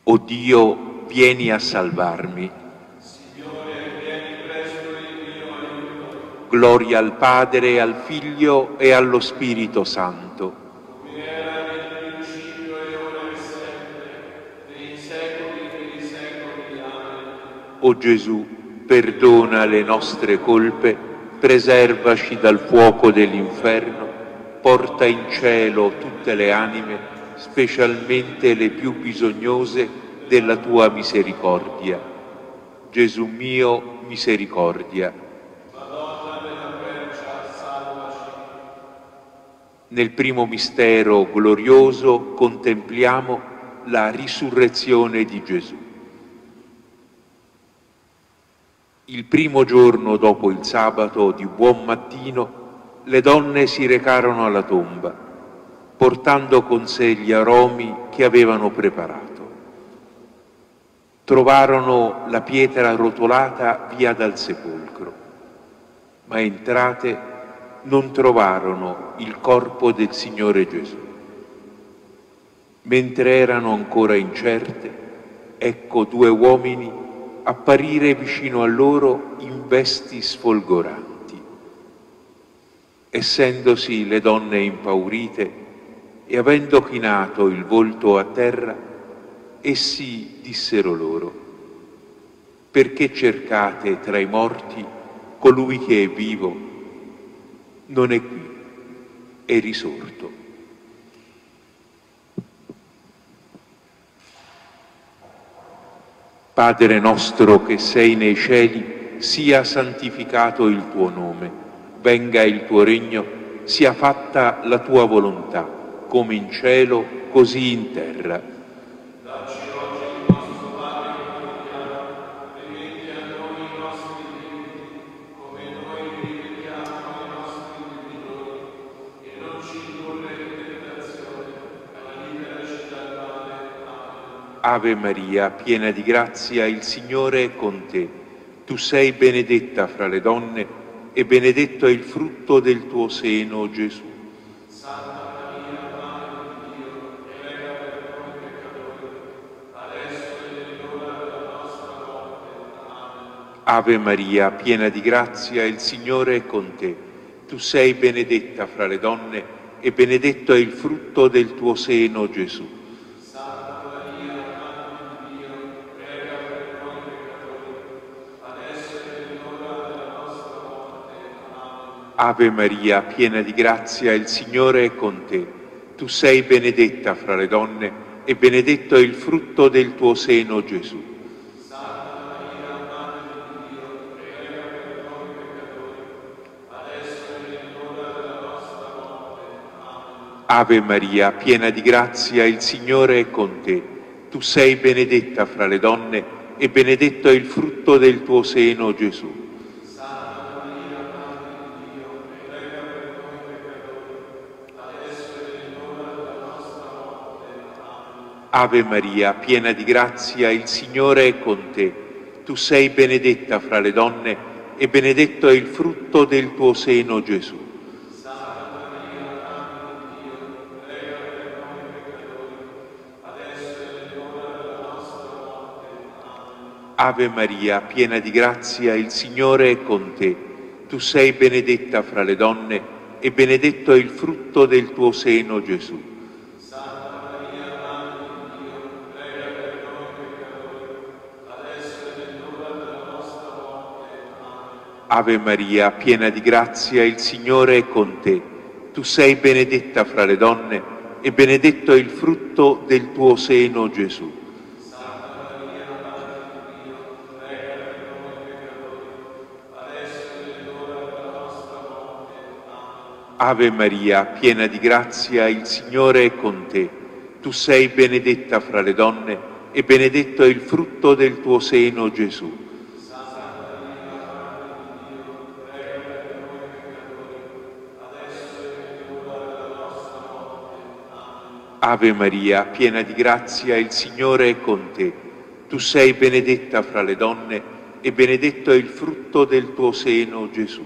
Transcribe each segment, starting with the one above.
O Dio, vieni a salvarmi. Signore, vieni presto in mio aiuto. Gloria al Padre, al Figlio e allo Spirito Santo. Come era nel principio e ora e sempre, nei secoli dei secoli. Amen. O Gesù, perdona le nostre colpe, preservaci dal fuoco dell'inferno, porta in cielo tutte le anime, specialmente le più bisognose della tua misericordia. Gesù mio, misericordia. Madonna della Quercia, salvaci. Nel primo mistero glorioso contempliamo la risurrezione di Gesù. Il primo giorno dopo il sabato di buon mattino, le donne si recarono alla tomba, portando con sé gli aromi che avevano preparato. Trovarono la pietra rotolata via dal sepolcro, ma entrate non trovarono il corpo del Signore Gesù. Mentre erano ancora incerte, ecco due uomini apparire vicino a loro in vesti sfolgoranti. Essendosi le donne impaurite e avendo chinato il volto a terra, essi dissero loro: perché cercate tra i morti colui che è vivo? Non è qui, è risorto. Padre nostro che sei nei cieli, sia santificato il tuo nome, venga il tuo regno, sia fatta la tua volontà, come in cielo, così in terra. Dacci oggi il nostro pane quotidiano, rimetti a noi i nostri debiti, come noi rimettiamo ai nostri debitori, e non ci indurre in tentazione, ma liberaci dal male. Amen. Ave Maria, piena di grazia, il Signore è con te. Tu sei benedetta fra le donne e benedetto è il frutto del tuo seno, Gesù. Santa Maria, Madre di Dio, prega per noi peccatori, adesso e nell'ora della nostra morte. Amen. Ave Maria, piena di grazia, il Signore è con te. Tu sei benedetta fra le donne e benedetto è il frutto del tuo seno, Gesù. Santa Maria, Madre di Dio, prega per noi peccatori, adesso e nell'ora della nostra morte. Amen. Ave Maria, piena di grazia, il Signore è con te. Tu sei benedetta fra le donne e benedetto è il frutto del tuo seno, Gesù. Santa Maria, Madre di Dio, prega per noi peccatori, adesso e nell'ora della nostra morte. Amen. Ave Maria, piena di grazia, il Signore è con te. Tu sei benedetta fra le donne e benedetto è il frutto del tuo seno, Gesù. Santa Maria, Madre di Dio, prega per noi peccatori, adesso e nell'ora della nostra morte. Amen. Ave Maria, piena di grazia, il Signore è con te. Tu sei benedetta fra le donne e benedetto è il frutto del tuo seno, Gesù. Santa Maria, Madre di Dio, prega per noi peccatori, adesso e nell'ora della nostra morte. Amen. Ave Maria, piena di grazia, il Signore è con te. Tu sei benedetta fra le donne e benedetto è il frutto del tuo seno, Gesù. Santa Maria, Madre di Dio, prega per noi peccatori, adesso e nell'ora della nostra morte. Amen. Ave Maria, piena di grazia, il Signore è con te. Tu sei benedetta fra le donne e benedetto è il frutto del tuo seno, Gesù. Santa Maria, Madre di Dio, prega per noi peccatori, adesso e nell'ora della nostra morte. Amen. Ave Maria, piena di grazia, il Signore è con te. Tu sei benedetta fra le donne e benedetto è il frutto del tuo seno, Gesù. Santa Maria, Madre di Dio, prega per noi peccatori, adesso e nell'ora della nostra morte. Amen. Ave Maria, piena di grazia, il Signore è con te. Tu sei benedetta fra le donne e benedetto è il frutto del tuo seno, Gesù.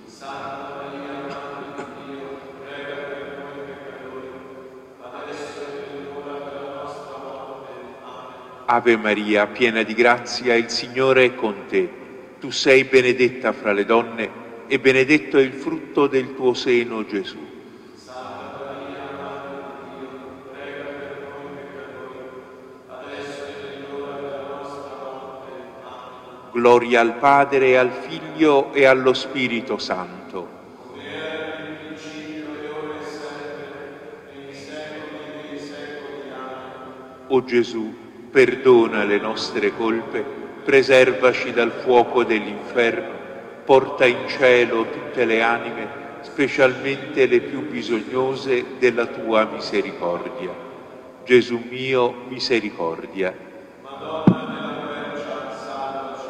Santa Maria, Madre di Dio, prega per noi peccatori, adesso e nell'ora della nostra morte. Amen. Ave Maria, piena di grazia, il Signore è con te. Tu sei benedetta fra le donne e benedetto è il frutto del tuo seno, Gesù. Santa Maria, Madre di Dio, prega per noi peccatori, adesso è l'ora della nostra morte. Amen. Gloria al Padre, al Figlio e allo Spirito Santo. Come era nel principio e ora e sempre, nei secoli dei secoli. Amen. O Gesù, perdona le nostre colpe, preservaci dal fuoco dell'inferno, porta in cielo tutte le anime, specialmente le più bisognose della tua misericordia. Gesù mio, misericordia. Madonna della Quercia, salvaci.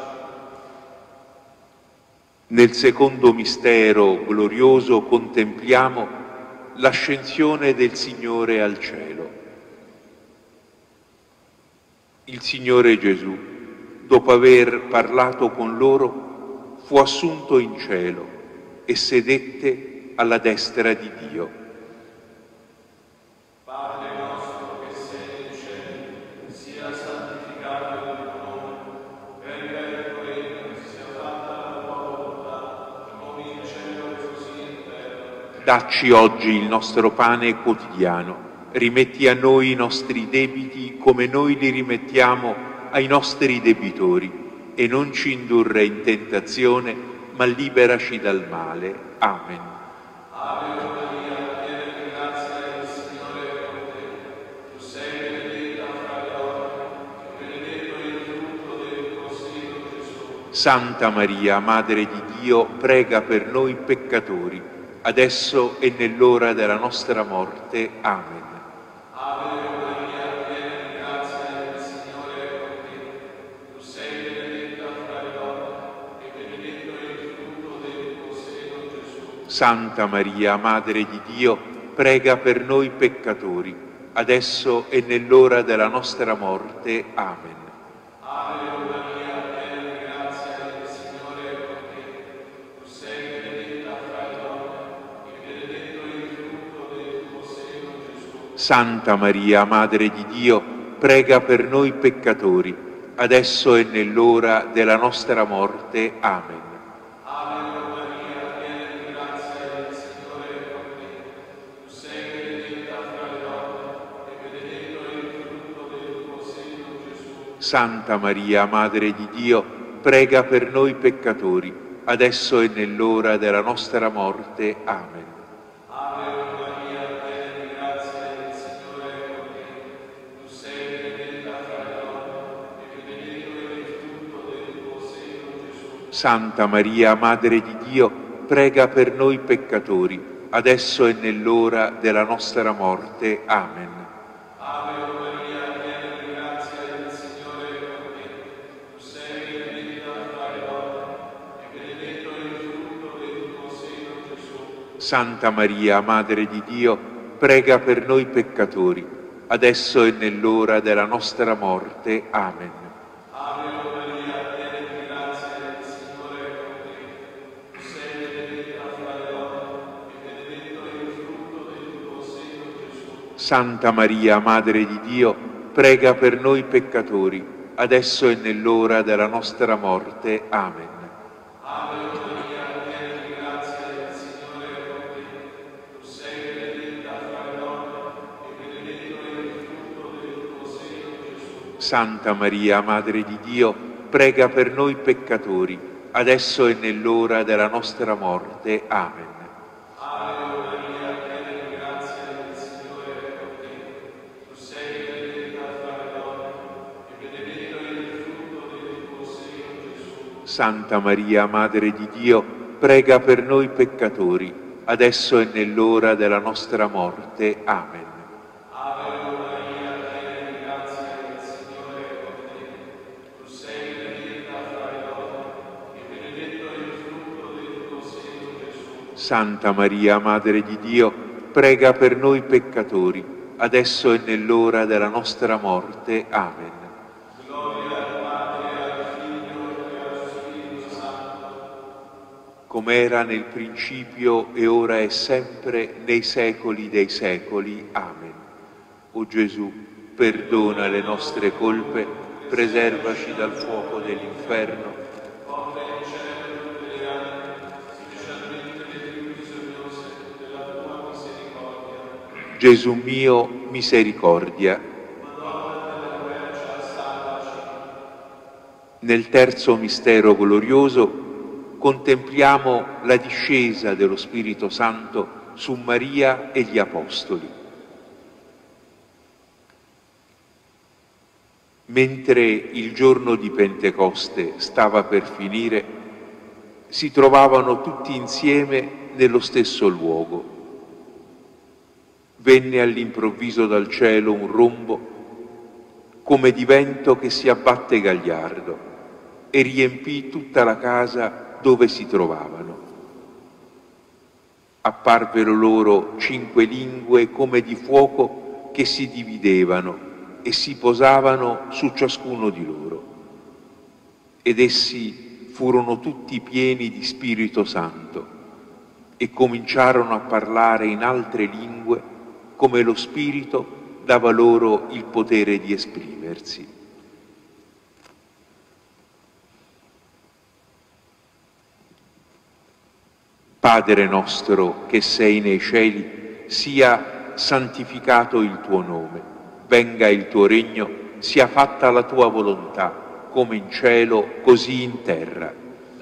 Nel secondo mistero glorioso contempliamo l'ascensione del Signore al cielo. Il Signore Gesù, dopo aver parlato con loro, fu assunto in cielo e sedette alla destra di Dio. Padre nostro che sei in cielo, sia santificato il tuo nome, venga il tuo regno, sia fatta la tua volontà, come in cielo così in terra. Dacci oggi il nostro pane quotidiano. Rimetti a noi i nostri debiti come noi li rimettiamo ai nostri debitori e non ci indurre in tentazione, ma liberaci dal male. Amen. Ave Maria, piena di grazia, il Signore è con te. Tu sei benedetta fra le donne, e benedetto è il frutto del tuo seno, Gesù. Santa Maria, Madre di Dio, prega per noi peccatori, adesso e nell'ora della nostra morte. Amen. Ave Maria, piena di grazia, il Signore è con te. Tu sei benedetta fra le donne, e benedetto è il frutto del tuo seno, Gesù. Santa Maria, Madre di Dio, prega per noi peccatori, adesso e nell'ora della nostra morte. Amen. Ave Maria, piena di grazia, il Signore è con te. Tu sei benedetta fra le donne, e benedetto è il frutto del tuo seno, Gesù. Santa Maria, Madre di Dio, prega per noi peccatori, adesso e nell'ora della nostra morte. Amen. Ave Maria, piena di grazia, il Signore è con te. Tu sei benedetta fra le donne, e benedetto è il frutto del tuo seno, Gesù. Santa Maria, Madre di Dio, prega per noi peccatori, adesso e nell'ora della nostra morte. Amen. Ave Maria, piena di grazia, il Signore è con te. Tu sei benedetta fra le donne, e benedetto è il frutto del tuo seno, Gesù. Santa Maria, Madre di Dio, prega per noi peccatori, adesso e nell'ora della nostra morte. Amen. Ave Maria, piena di grazia, il Signore è con te. Tu sei benedetta fra le donne, e benedetto è il frutto del tuo seno, Gesù. Santa Maria, Madre di Dio, prega per noi peccatori, adesso e nell'ora della nostra morte. Amen. Ave Maria, piena di grazia, il Signore è con te. Tu sei benedetta fra le donne, e benedetto è il frutto del tuo seno, Gesù. Santa Maria, Madre di Dio, prega per noi peccatori, adesso e nell'ora della nostra morte. Amen. Ave Maria, piena di grazia, il Signore è con te. Tu sei benedetta fra le donne, e benedetto è il frutto del tuo seno, Gesù. Santa Maria, Madre di Dio, prega per noi peccatori, adesso e nell'ora della nostra morte. Amen. Ave Maria, piena di grazia, il Signore è con te. Tu sei benedetta fra le donne, e benedetto è il frutto del tuo seno, Gesù. Santa Maria, Madre di Dio, prega per noi peccatori, adesso e nell'ora della nostra morte. Amen. Ave Maria, piena di grazia, il Signore è con te. Tu sei benedetta fra le donne, e benedetto è il frutto del tuo seno, Gesù. Santa Maria, Madre di Dio, prega per noi peccatori, adesso e nell'ora della nostra morte. Amen. Gloria al Padre, al Figlio e allo Spirito Santo. Come era nel principio e ora e sempre, nei secoli dei secoli. Amen. O Gesù, perdona le nostre colpe, preservaci dal fuoco dell'inferno. Gesù mio, misericordia. Nel terzo mistero glorioso contempliamo la discesa dello Spirito Santo su Maria e gli Apostoli. Mentre il giorno di Pentecoste stava per finire, si trovavano tutti insieme nello stesso luogo. Venne all'improvviso dal cielo un rombo, come di vento che si abbatte gagliardo, e riempì tutta la casa dove si trovavano. Apparvero loro 5 lingue come di fuoco che si dividevano e si posavano su ciascuno di loro. Ed essi furono tutti pieni di Spirito Santo e cominciarono a parlare in altre lingue come lo Spirito dava loro il potere di esprimersi. Padre nostro che sei nei cieli, sia santificato il tuo nome, venga il tuo regno, sia fatta la tua volontà, come in cielo, così in terra.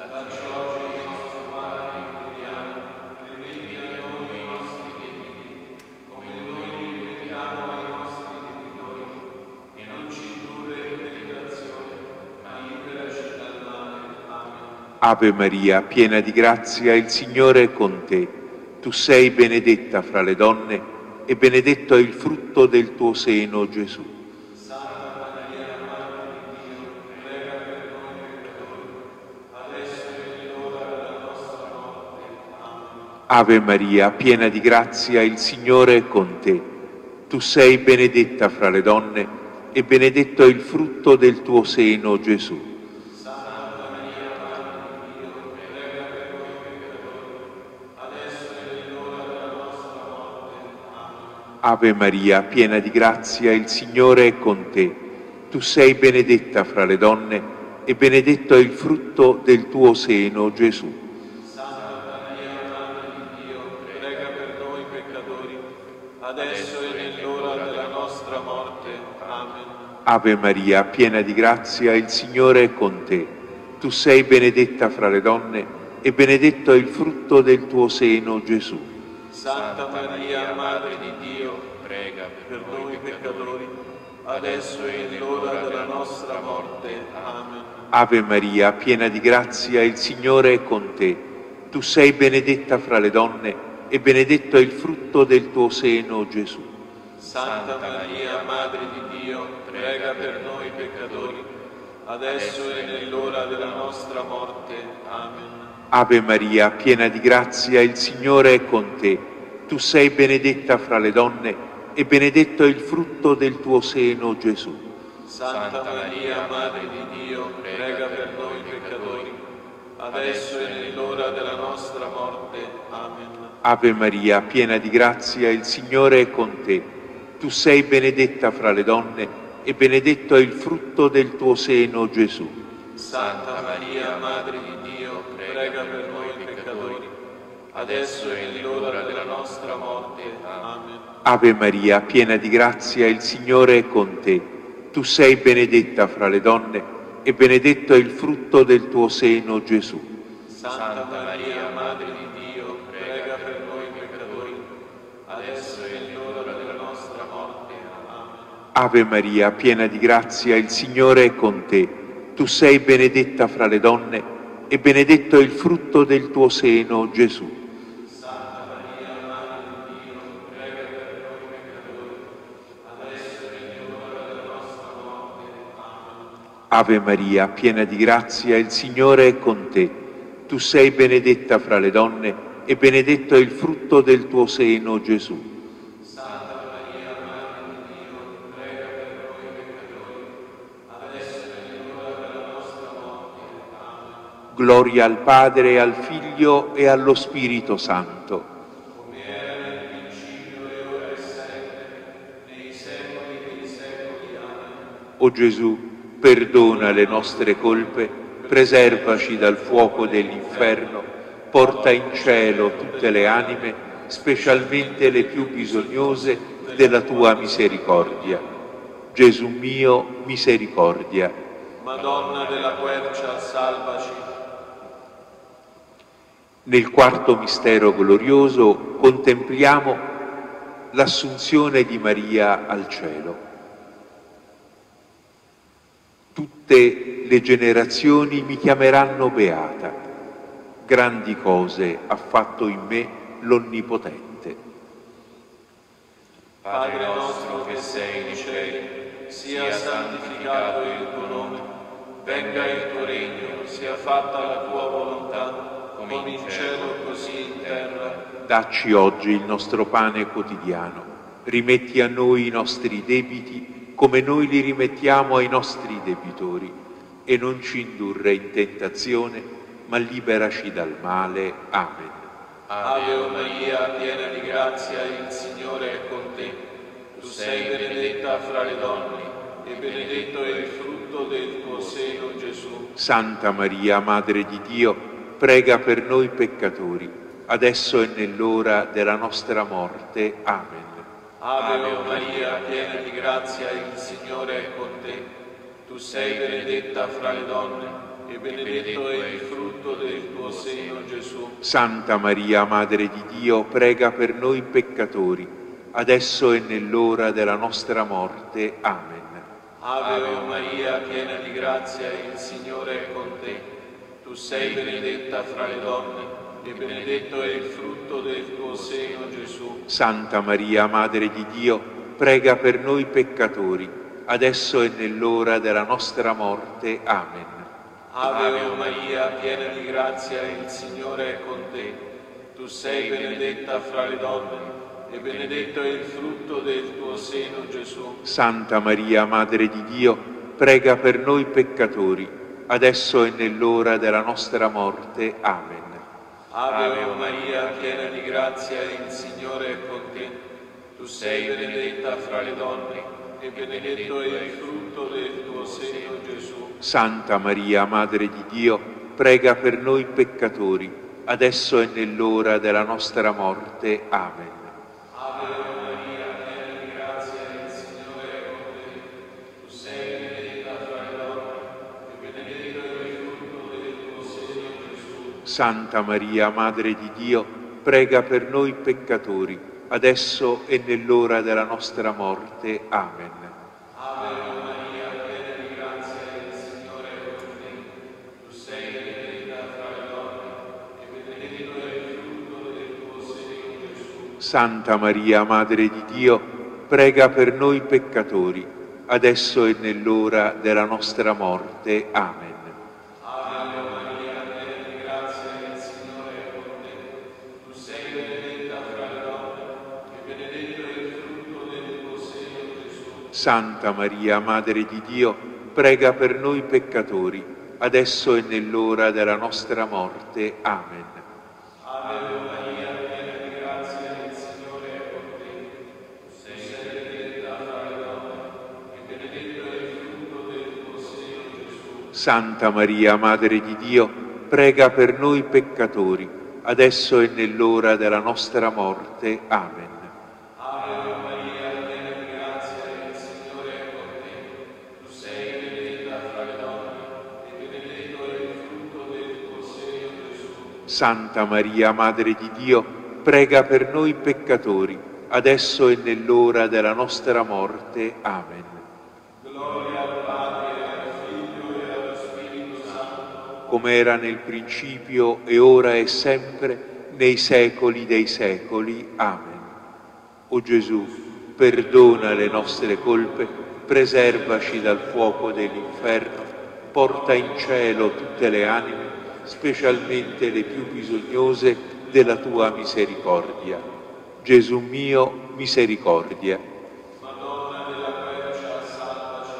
Ave Maria, piena di grazia, il Signore è con te. Tu sei benedetta fra le donne e benedetto è il frutto del tuo seno, Gesù. Santa Maria, Madre di Dio, prega per noi peccatori, adesso è l'ora della nostra morte. Amen. Ave Maria, piena di grazia, il Signore è con te. Tu sei benedetta fra le donne e benedetto è il frutto del tuo seno, Gesù. Ave Maria, piena di grazia, il Signore è con te. Tu sei benedetta fra le donne e benedetto è il frutto del tuo seno, Gesù. Santa Maria, Madre di Dio, prega per noi peccatori, adesso è nell'ora della nostra morte. Amen. Ave Maria, piena di grazia, il Signore è con te. Tu sei benedetta fra le donne e benedetto è il frutto del tuo seno, Gesù. Santa Maria, Madre di Dio, prega per noi peccatori, adesso è l'ora della nostra morte. Amen. Ave Maria, piena di grazia, il Signore è con te. Tu sei benedetta fra le donne e benedetto è il frutto del tuo seno, Gesù. Santa Maria, Madre di Dio, prega per noi peccatori, adesso è nell'ora della nostra morte. Amen. Ave Maria, piena di grazia, il Signore è con te. Tu sei benedetta fra le donne e benedetto è il frutto del tuo seno, Gesù. Santa Maria, Madre di Dio, prega per noi peccatori, adesso è nell'ora della nostra morte. Amen. Ave Maria, piena di grazia, il Signore è con te. Tu sei benedetta fra le donne e benedetto è il frutto del tuo seno, Gesù. Santa Maria, Madre di Dio, prega per noi peccatori, adesso è l'ora della nostra morte. Amen. Ave Maria, piena di grazia, il Signore è con te. Tu sei benedetta fra le donne e benedetto è il frutto del tuo seno, Gesù. Santa Maria, Madre di Dio, prega per noi peccatori, adesso è l'ora della nostra morte. Amen. Ave Maria, piena di grazia, il Signore è con te. Tu sei benedetta fra le donne e benedetto è il frutto del tuo seno, Gesù. Santa Maria, Madre di Dio, prega per noi peccatori, adesso è l'ora della nostra morte. Amen. Ave Maria, piena di grazia, il Signore è con te. Tu sei benedetta fra le donne e benedetto è il frutto del tuo seno, Gesù. Santa Maria, Madre di Dio, prega per noi peccatori, adesso è l'ora della nostra morte. Amen. Gloria al Padre, al Figlio e allo Spirito Santo. Come era nel principio e ora e sempre, nei secoli dei secoli. Amen. O Gesù, perdona le nostre colpe, preservaci dal fuoco dell'inferno, porta in cielo tutte le anime, specialmente le più bisognose della tua misericordia. Gesù mio, misericordia. Madonna della quercia, salvaci. Nel quarto mistero glorioso contempliamo l'assunzione di Maria al cielo. Tutte le generazioni mi chiameranno beata. Grandi cose ha fatto in me l'Onnipotente. Padre nostro che sei nei cieli, sia santificato il tuo nome, venga il tuo regno, sia fatta la tua volontà, come in cielo così in terra. Dacci oggi il nostro pane quotidiano, rimetti a noi i nostri debiti come noi li rimettiamo ai nostri debitori, e non ci indurre in tentazione, ma liberaci dal male. Amen. Ave Maria, piena di grazia, il Signore è con te. Tu sei benedetta fra le donne, e benedetto è il frutto del tuo seno, Gesù. Santa Maria, Madre di Dio, prega per noi peccatori, adesso e nell'ora della nostra morte. Amen. Ave Maria, piena di grazia, il Signore è con te. Tu sei benedetta fra le donne, e benedetto è il frutto del tuo seno, Gesù. Santa Maria, Madre di Dio, prega per noi peccatori, adesso e nell'ora della nostra morte. Amen. Ave Maria, piena di grazia, il Signore è con te. Tu sei benedetta fra le donne, e benedetto è il frutto del tuo seno, Gesù. Santa Maria, Madre di Dio, prega per noi peccatori, adesso e nell'ora della nostra morte. Amen. Ave Maria, piena di grazia, il Signore è con te. Tu sei benedetta fra le donne, e benedetto è il frutto del tuo seno, Gesù. Santa Maria, Madre di Dio, prega per noi peccatori, adesso e nell'ora della nostra morte. Amen. Ave Maria, piena di grazia, il Signore è con te. Tu sei benedetta fra le donne, e benedetto è il frutto del tuo seno, Gesù. Santa Maria, Madre di Dio, prega per noi peccatori, adesso e nell'ora della nostra morte. Amen. Ave Maria, piena di grazia, il Signore è con te. Tu sei benedetta fra le donne, e benedetto è il frutto del tuo seno, Gesù. Santa Maria, Madre di Dio, prega per noi peccatori, adesso e nell'ora della nostra morte. Amen. Ave Maria, piena di grazia, il Signore è con te. Tu sei benedetta fra le donne, e benedetto è il frutto del tuo seno, Gesù. Santa Maria, Madre di Dio, prega per noi peccatori, adesso e nell'ora della nostra morte. Amen. Ave Maria, piena di grazia, il Signore è con te. Tu sei benedetta fra le donne, e benedetto è il frutto del tuo seno, Gesù. Santa Maria, Madre di Dio, prega per noi peccatori, adesso e nell'ora della nostra morte. Amen. Ave Maria, piena di grazia, il Signore è con te. Tu sei benedetta fra le donne, e benedetto è il frutto del tuo seno, Gesù. Santa Maria, Madre di Dio, prega per noi peccatori, adesso e nell'ora della nostra morte. Amen. Ave Maria, piena di grazia, il Signore è con te. Tu sei benedetta fra le donne, e benedetto è il frutto del tuo seno, Gesù. Santa Maria, Madre di Dio, prega per noi peccatori, adesso e nell'ora della nostra morte. Amen. Gloria al Padre, al Figlio e allo Spirito Santo. Come era nel principio, e ora e sempre, nei secoli dei secoli. Amen. O Gesù, perdona le nostre colpe, preservaci dal fuoco dell'inferno, porta in cielo tutte le anime, specialmente le più bisognose della tua misericordia. Gesù mio, misericordia. Madonna della quercia, salvaci.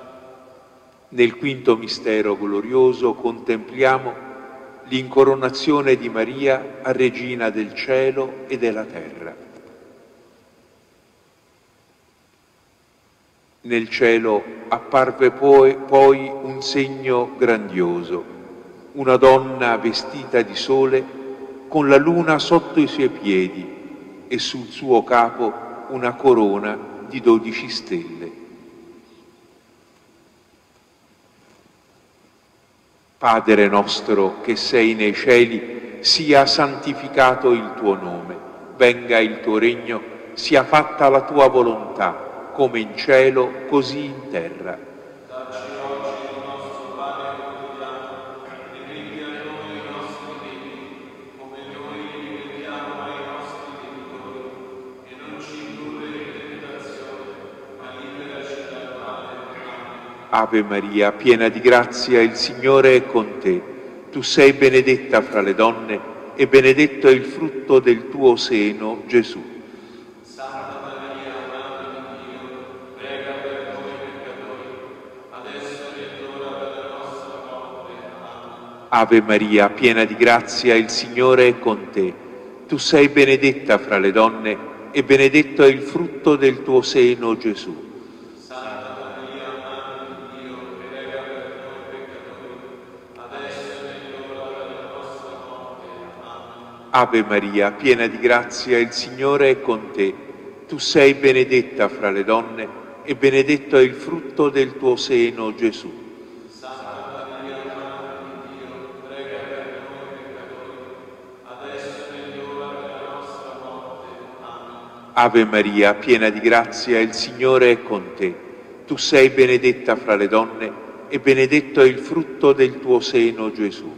Nel quinto mistero glorioso contempliamo l'incoronazione di Maria a Regina del cielo e della terra. Nel cielo apparve poi un segno grandioso, una donna vestita di sole con la luna sotto i suoi piedi e sul suo capo una corona di 12 stelle. Padre nostro che sei nei cieli, sia santificato il tuo nome, venga il tuo regno, sia fatta la tua volontà, come in cielo, così in terra. Dacci oggi il nostro pane quotidiano, rimetti a noi i nostri debiti, come noi rimettiamo ai nostri debitori, e non ci indurre in tentazione, ma liberaci dal male. Amen. Ave Maria, piena di grazia, il Signore è con te. Tu sei benedetta fra le donne e benedetto è il frutto del tuo seno, Gesù. Santa Maria, Madre di Dio, prega per noi peccatori, adesso è l'ora della nostra morte. Amen. Ave Maria, piena di grazia, il Signore è con te. Tu sei benedetta fra le donne e benedetto è il frutto del tuo seno, Gesù. Santa Maria, Madre di Dio, prega per noi peccatori, adesso è l'ora della nostra morte. Amen. Ave Maria, piena di grazia, il Signore è con te. Tu sei benedetta fra le donne e benedetto è il frutto del tuo seno, Gesù. Santa Maria, Madre di Dio, prega per noi peccatori, adesso è l'ora della nostra morte. Amen. Ave Maria, piena di grazia, il Signore è con te. Tu sei benedetta fra le donne e benedetto è il frutto del tuo seno, Gesù.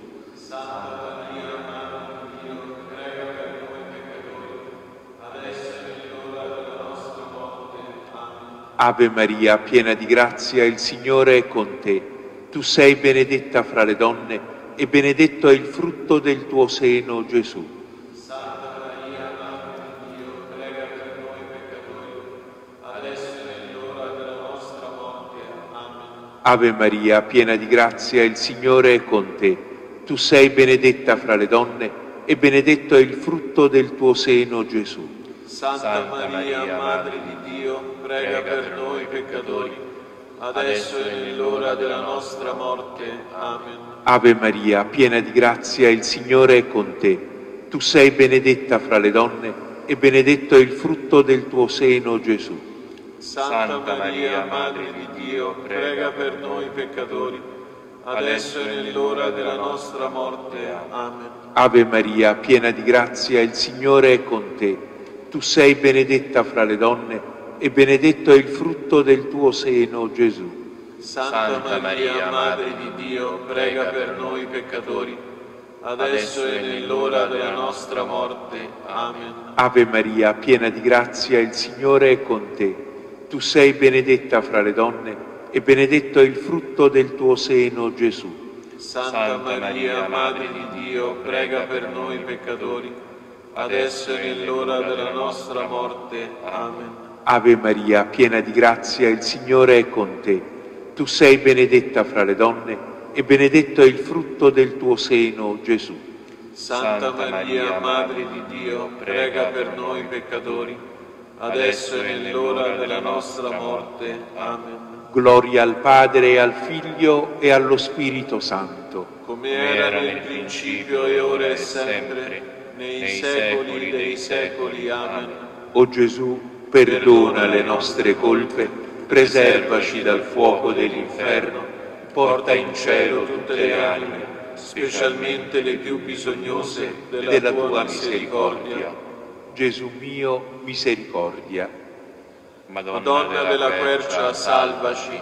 Santa Maria, Madre di Dio, prega per noi peccatori, adesso è l'ora della nostra morte. Amen. Ave Maria, piena di grazia, il Signore è con te. Tu sei benedetta fra le donne e benedetto è il frutto del tuo seno, Gesù. Santa Maria, Madre di Dio, prega per noi peccatori, adesso è l'ora della nostra morte. Amen. Ave Maria, piena di grazia, il Signore è con te. Tu sei benedetta fra le donne e benedetto è il frutto del tuo seno, Gesù. Santa Maria, Madre di Dio, prega per noi peccatori, adesso è l'ora della nostra morte. Amen. Ave Maria, piena di grazia, il Signore è con te. Tu sei benedetta fra le donne e benedetto è il frutto del tuo seno, Gesù. Santa Maria, Madre di Dio, prega per noi peccatori, adesso è l'ora della nostra morte. Amen. Ave Maria, piena di grazia, il Signore è con te. Tu sei benedetta fra le donne e benedetto è il frutto del tuo seno, Gesù. Santa Maria, Madre di Dio, prega per noi peccatori, adesso è l'ora della nostra morte. Amen. Ave Maria, piena di grazia, il Signore è con te. Tu sei benedetta fra le donne e benedetto è il frutto del tuo seno, Gesù. Santa Maria, Madre di Dio, prega per noi peccatori, adesso è l'ora della nostra morte. Amen. Ave Maria, piena di grazia, il Signore è con te. Tu sei benedetta fra le donne e benedetto è il frutto del tuo seno, Gesù. Santa Maria, Madre di Dio, prega per noi peccatori, adesso è l'ora della nostra morte. Amen. Gloria al Padre e al Figlio e allo Spirito Santo. Come era nel principio e ora e sempre, nei secoli dei secoli. Amen. O Gesù, perdona le nostre colpe, preservaci dal fuoco dell'inferno, porta in cielo tutte le anime, specialmente le più bisognose della tua misericordia. Gesù mio, misericordia. Madonna della Quercia, salvaci.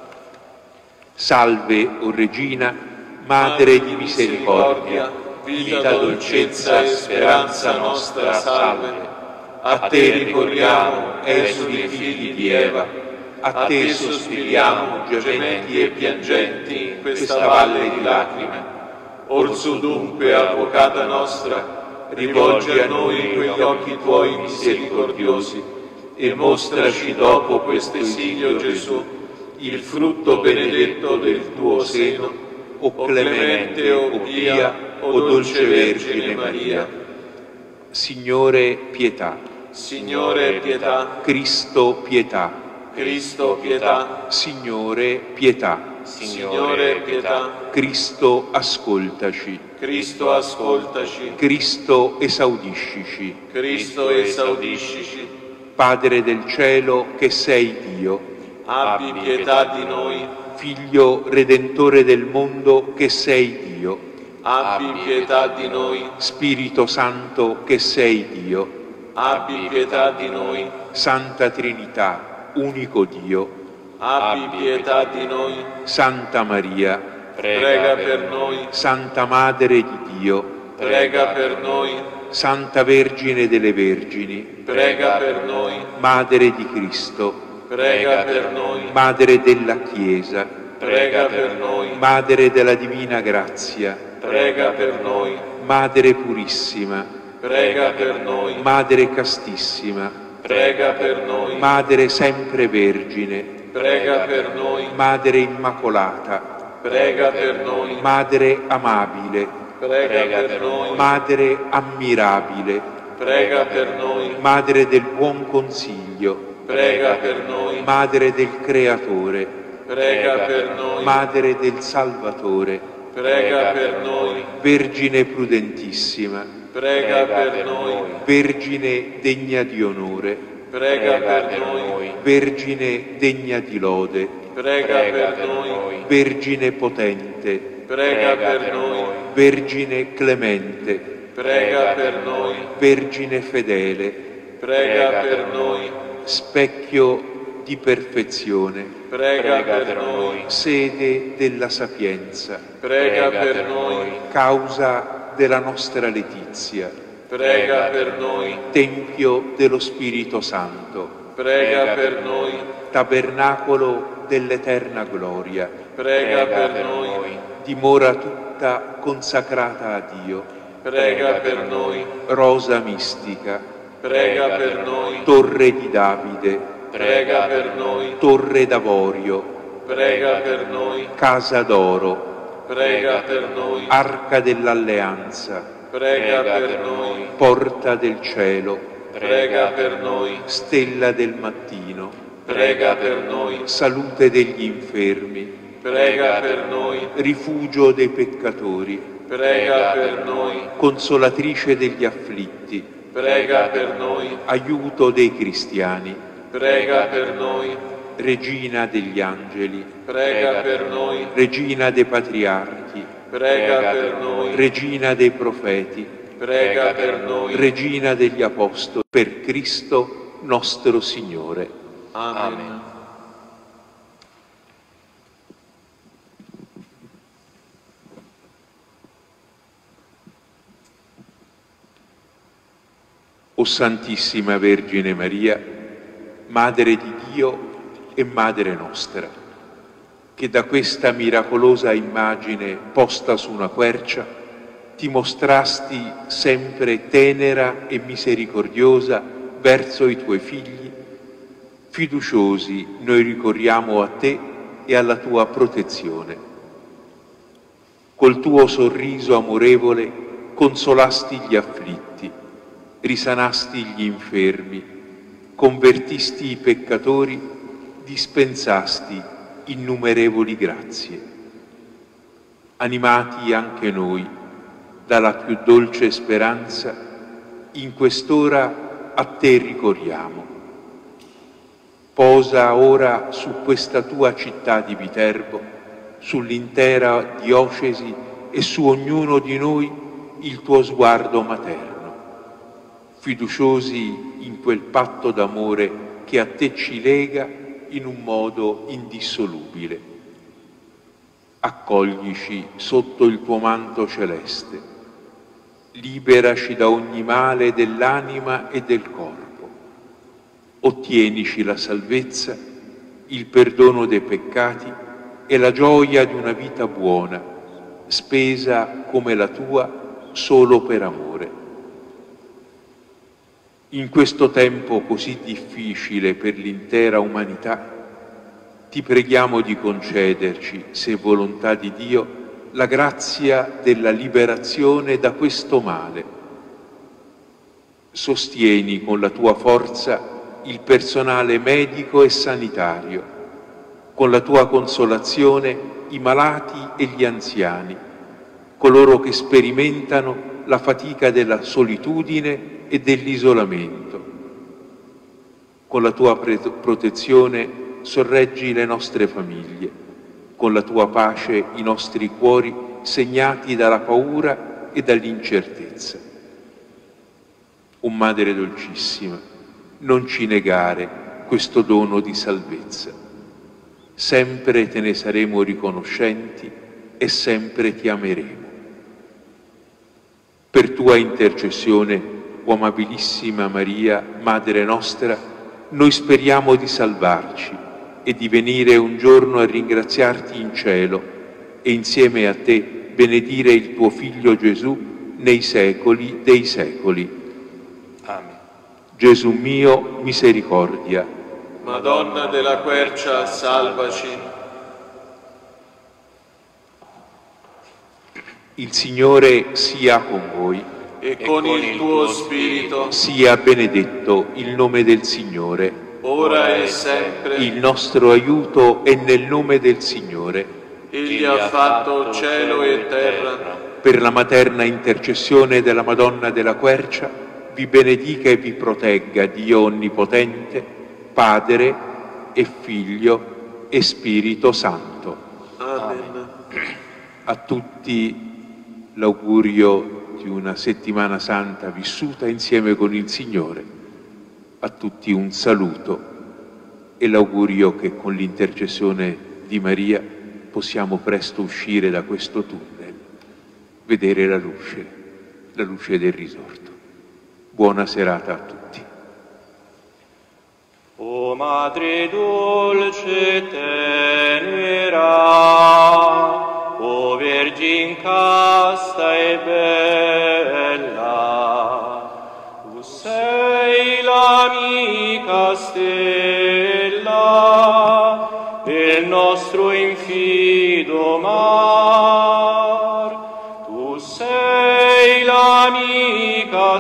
Salve, o Regina, Madre di misericordia, vita, dolcezza e speranza nostra, salve. A te ricorriamo, esuli figli di Eva, a te sospiriamo, gementi e piangenti, in questa valle di lacrime. Orso dunque, avvocata nostra, rivolgi a noi quegli occhi tuoi misericordiosi e mostraci dopo questo esilio, Gesù, il frutto benedetto del tuo seno, o clemente, o pia, o dolce Vergine Maria. Signore, pietà. Signore, pietà. Cristo, pietà. Cristo, pietà. Signore, pietà. Signore, pietà. Cristo, ascoltaci. Cristo, ascoltaci. Cristo, esaudiscici. Cristo, esaudiscici. Padre del cielo, che sei Dio, Abbi pietà di noi. Figlio redentore del mondo, che sei Dio, Abbi pietà di noi. Spirito Santo, che sei Dio, Abbi pietà di noi. Santa Trinità, unico Dio, Abbi pietà di noi. Santa Maria, Prega per noi. Santa Madre di Dio, Prega per noi. Santa Vergine delle Vergini, Prega per noi. Madre di Cristo, Prega per noi. Madre della Chiesa, Prega per noi. Madre della Divina Grazia, Prega per noi. Madre purissima, Prega per noi. Madre castissima, Prega per noi. Madre sempre Vergine, Prega per noi. Madre Immacolata, Prega per noi. Madre amabile, Prega per noi. Madre ammirabile, Prega per noi. Madre del buon consiglio, Prega per noi. Madre del Creatore, Prega per noi. Madre del Salvatore, Prega per noi. Vergine prudentissima, Prega per noi. Vergine degna di onore, Prega per noi. Vergine degna di lode, Prega per noi. Vergine potente, Prega per noi. Vergine clemente, Prega per noi. Vergine fedele, Prega per noi. specchio di perfezione, Prega per noi. sede della sapienza, Prega per noi. causa della nostra letizia, Prega per noi. tempio dello Spirito Santo, Prega per noi. tabernacolo dell'eterna gloria, Prega per noi. dimora tutta consacrata a Dio, Prega per noi. rosa mistica, Prega per noi. torre di Davide, Prega per noi. torre d'avorio, Prega per noi. casa d'oro, Prega per noi. arca dell'alleanza, Prega per noi. porta del cielo, Prega per noi. stella del mattino, Prega per noi. salute degli infermi, Prega per noi. rifugio dei peccatori, Prega per noi. consolatrice degli afflitti, Prega per noi. aiuto dei cristiani, Prega per noi. regina degli angeli, Prega per noi. regina dei patriarchi, Prega per noi. regina dei profeti, Prega per noi. regina degli apostoli, per Cristo nostro Signore. Amen. O Santissima Vergine Maria, Madre di Dio e Madre nostra, che da questa miracolosa immagine posta su una quercia ti mostrasti sempre tenera e misericordiosa verso i tuoi figli, fiduciosi noi ricorriamo a te e alla tua protezione. Col tuo sorriso amorevole consolasti gli afflitti, risanasti gli infermi, convertisti i peccatori, dispensasti innumerevoli grazie. Animati anche noi dalla più dolce speranza, in quest'ora a te ricorriamo. Posa ora su questa tua città di Viterbo, sull'intera diocesi e su ognuno di noi il tuo sguardo materno, fiduciosi in quel patto d'amore che a te ci lega in un modo indissolubile. Accoglici sotto il tuo manto celeste, liberaci da ogni male dell'anima e del corpo, ottienici la salvezza, il perdono dei peccati e la gioia di una vita buona, spesa come la tua solo per amore. In questo tempo così difficile per l'intera umanità, ti preghiamo di concederci, se volontà di Dio, la grazia della liberazione da questo male. Sostieni con la tua forza il personale medico e sanitario, con la tua consolazione i malati e gli anziani, coloro che sperimentano la fatica della solitudine e dell'isolamento. Con la tua protezione sorreggi le nostre famiglie, con la tua pace i nostri cuori segnati dalla paura e dall'incertezza. O Madre dolcissima, non ci negare questo dono di salvezza. Sempre te ne saremo riconoscenti e sempre ti ameremo. Per tua intercessione, o amabilissima Maria, Madre nostra, noi speriamo di salvarci e di venire un giorno a ringraziarti in cielo e insieme a te benedire il tuo Figlio Gesù nei secoli dei secoli. Amen. Gesù mio, misericordia. Madonna della Quercia, salvaci. Il Signore sia con voi. E con il tuo spirito, Sia benedetto il nome del Signore. ora e sempre. Il nostro aiuto è nel nome del Signore. Egli ha fatto cielo e terra. Per la materna intercessione della Madonna della Quercia, vi benedica e vi protegga Dio Onnipotente, Padre e Figlio e Spirito Santo. Amen. A tutti l'augurio di una settimana santa vissuta insieme con il Signore. A tutti un saluto e l'augurio che con l'intercessione di Maria possiamo presto uscire da questo tunnel, vedere la luce del risorto. Buona serata a tutti. O Madre dolce tenera, o Vergine casta e bella, tu sei l'amica stella del nostro infido mar. Tu sei l'amica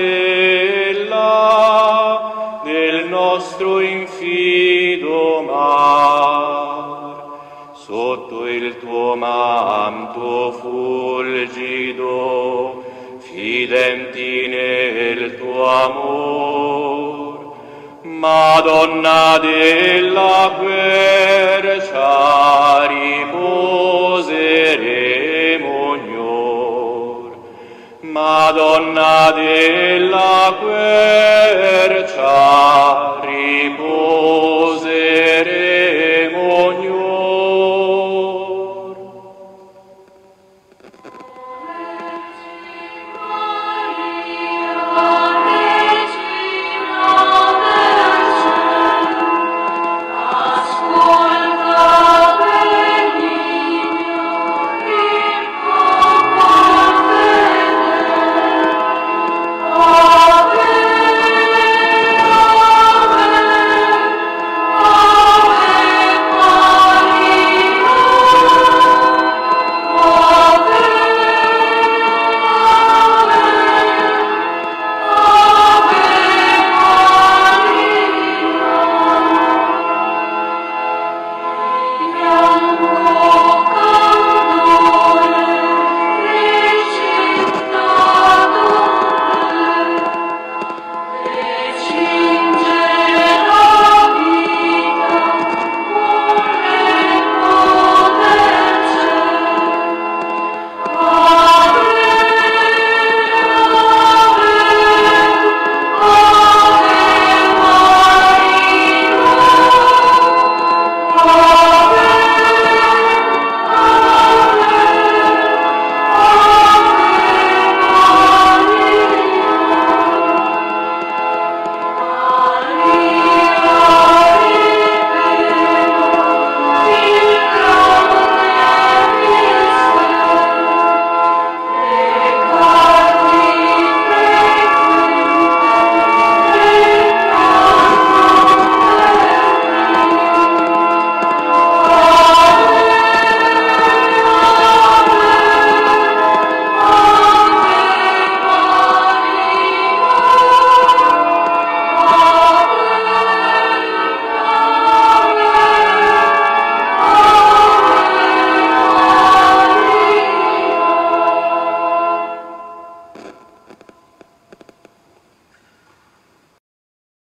stella del nostro infido mar. Sotto il tuo manto fulgido, fidenti nel tuo amor, Madonna della Quercia, riposeremo ognor. Madonna della Quercia,